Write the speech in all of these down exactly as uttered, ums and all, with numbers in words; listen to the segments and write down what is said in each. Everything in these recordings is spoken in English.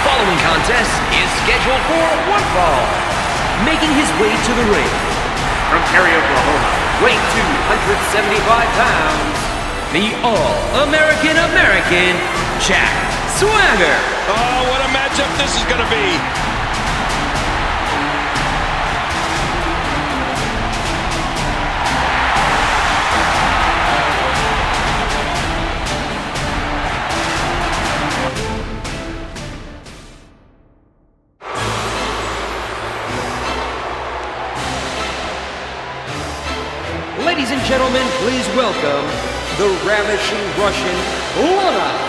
following contest is scheduled for one fall. Making his way to the ring, from Cary, Oklahoma, weighing two hundred seventy-five pounds, the All-American American, Jack Swagger. Oh, what a matchup this is going to be. Ladies and gentlemen, please welcome the ravishing Russian, Lana.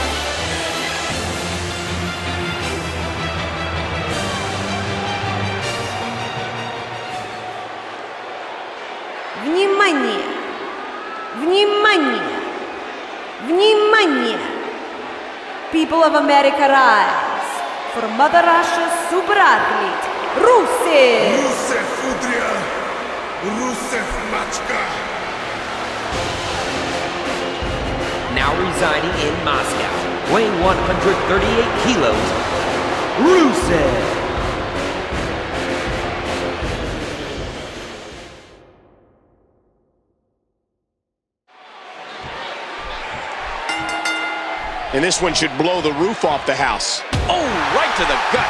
Внимание! Внимание! Внимание! People of America rise for Mother Russia's super athlete, Rusev! Rusev Fudria! Rusev Machka! Now residing in Moscow, weighing one hundred thirty-eight kilos, Rusev. And this one should blow the roof off the house. Oh, right to the gut.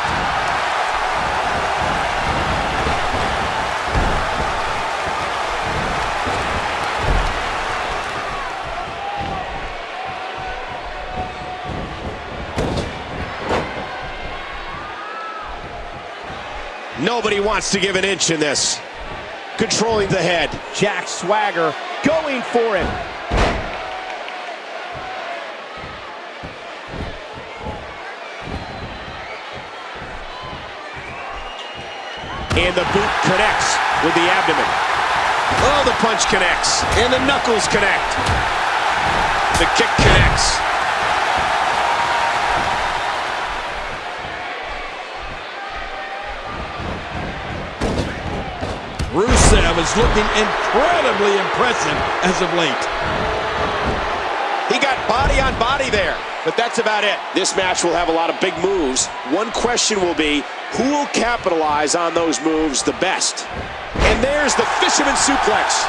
Nobody wants to give an inch in this. Controlling the head. Jack Swagger going for it. And the boot connects with the abdomen. Oh, the punch connects. And the knuckles connect. The kick connects. Rusev is looking incredibly impressive as of late. He got body on body there, but that's about it. This match will have a lot of big moves. One question will be, who will capitalize on those moves the best? And there's the fisherman suplex.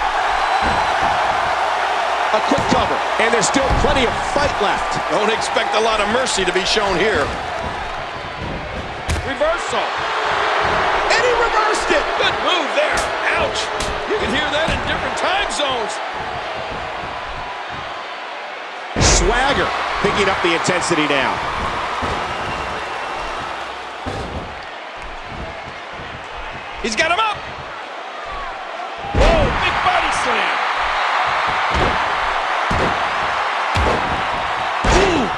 A quick cover, and there's still plenty of fight left. Don't expect a lot of mercy to be shown here. Reversal. And he reversed it. Good move there. Ouch. You can hear that in different time zones. Swagger picking up the intensity now. He's got him up. Whoa, big body slam. Ooh.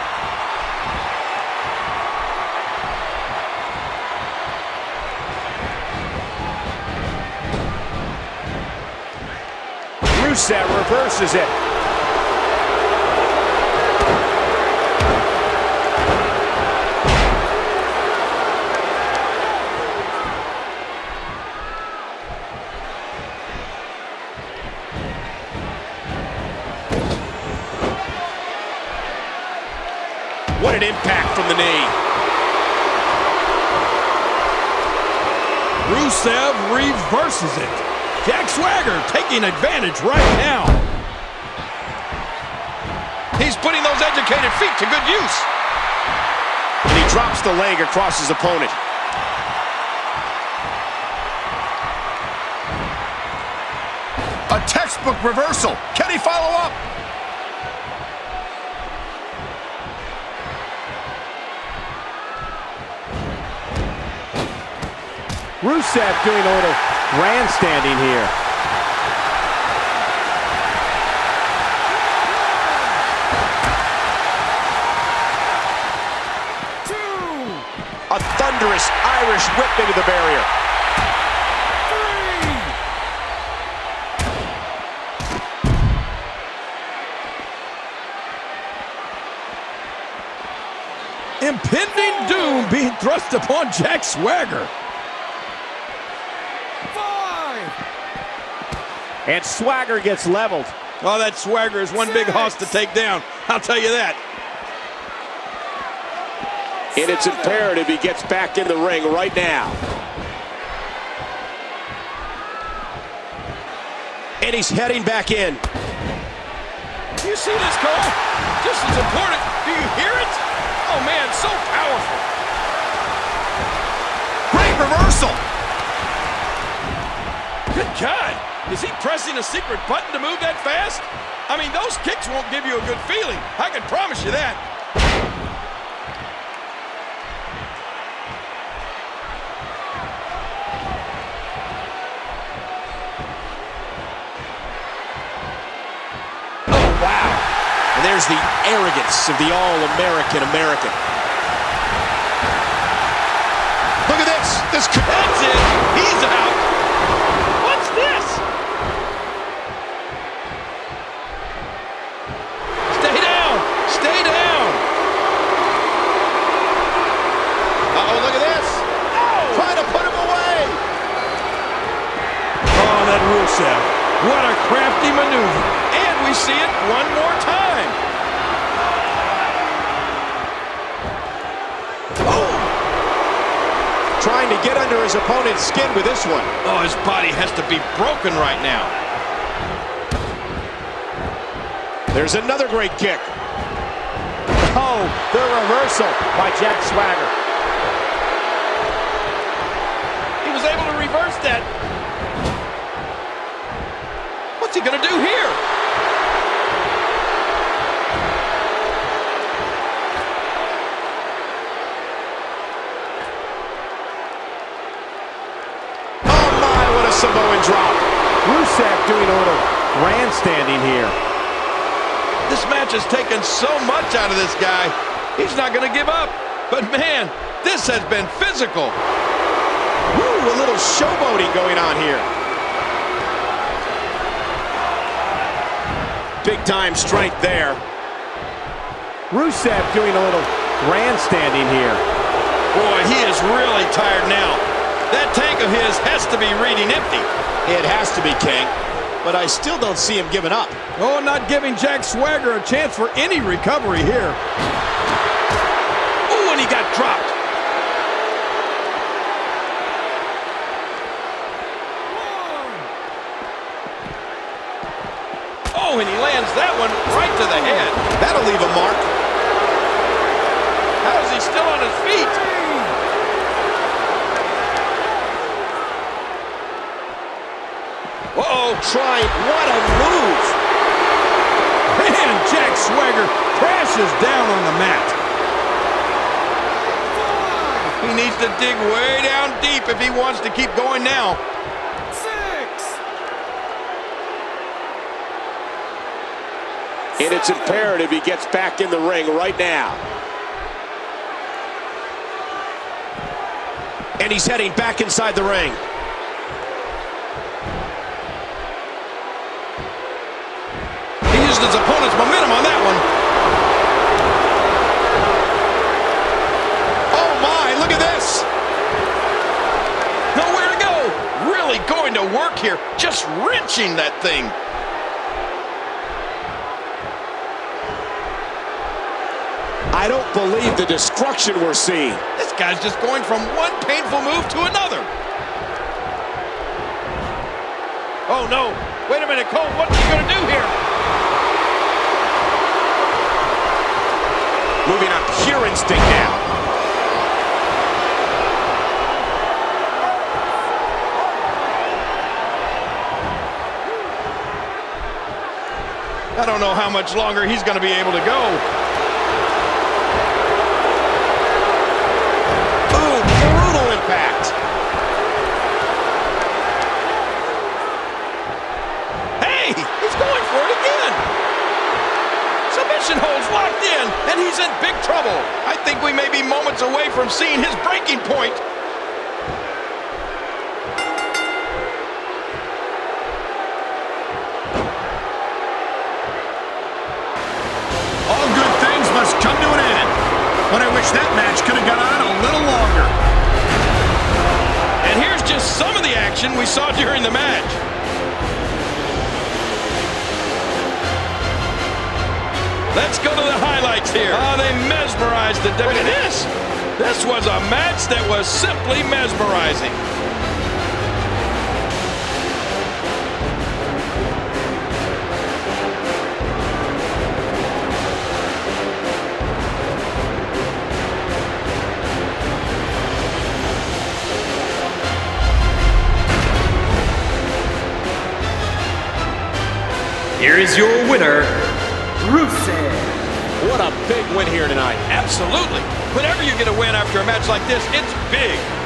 Rusev reverses it. What an impact from the knee. Rusev reverses it. Jack Swagger taking advantage right now. He's putting those educated feet to good use. And he drops the leg across his opponent. A textbook reversal. Can he follow up? Rusev doing a little grandstanding here. Two. A thunderous Irish whip into the barrier. Three. Impending doom being thrust upon Jack Swagger. And Swagger gets leveled. Oh, that Swagger is one big hoss to take down. I'll tell you that. And it's imperative he gets back in the ring right now. And he's heading back in. Do you see this, Cole? Just as important. Do you hear it? Oh, man, so powerful. Great reversal. Good God. Is he pressing a secret button to move that fast? I mean, those kicks won't give you a good feeling. I can promise you that. And there's the arrogance of the all-American American. Look at this. This That's it. He's out. What's this? Stay down. Stay down. Uh-oh, look at this. Oh. Trying to put him away. Oh, that Rusev. What a crafty maneuver. And we see it one more time. Oh! Trying to get under his opponent's skin with this one. Oh, his body has to be broken right now. There's another great kick. Oh, the reversal by Jack Swagger. He was able to reverse that. What's he going to do here? Samoan drop. Rusev doing a little grandstanding here. This match has taken so much out of this guy. He's not going to give up. But man, this has been physical. Woo, a little showboating going on here. Big time strength there. Rusev doing a little grandstanding here. Boy, he is really tired now. That tank of his has to be reading empty. It has to be, King. But I still don't see him giving up. Oh, not giving Jack Swagger a chance for any recovery here. Oh, and he got dropped. Oh, and he lands that one right to the head. That'll leave a mark. How is he still on his feet? Uh-oh, trying. What a move. Man, Jack Swagger crashes down on the mat. He needs to dig way down deep if he wants to keep going now. Six. And it's imperative he gets back in the ring right now. And he's heading back inside the ring. His opponent's momentum on that one. Oh my, look at this. Nowhere to go. Really going to work here. Just wrenching that thing. I don't believe the destruction we're seeing. This guy's just going from one painful move to another. Oh no. Wait a minute, Cole. What's he going to do here? Moving on pure instinct now. I don't know how much longer he's going to be able to go. Ooh, brutal impact. Hey, he's going for it again. Submission holds locked in, and he's in big trouble. I think we may be moments away from seeing his breaking point. All good things must come to an end. But I wish that match could have gone on a little longer. And here's just some of the action we saw during the match. Let's go to the highlights here. Oh, they mesmerized the W W E. Look at this. This was a match that was simply mesmerizing. Here is your winner, Rusev. What a big win here tonight. Absolutely. Whenever you get a win after a match like this, it's big.